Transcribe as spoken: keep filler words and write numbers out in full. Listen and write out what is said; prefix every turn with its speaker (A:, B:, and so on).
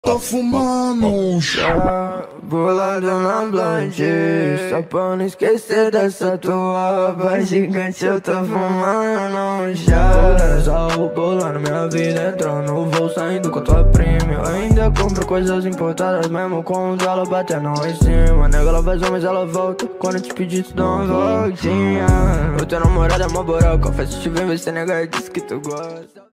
A: Tô fumando um chá, bolado na blunt, só pra não esquecer dessa tua voz gigante. Eu tô fumando um chá, só o bolando minha vida, entrando no voo, saindo com tua prima. Eu ainda compro coisas importadas, mesmo com os ela batendo em cima. Nega, ela faz um, mas ela volta, quando eu te pedir tu dá uma voltinha. O teu namorado é mó boroca, faz se te ver, você nega, diz que tu gosta.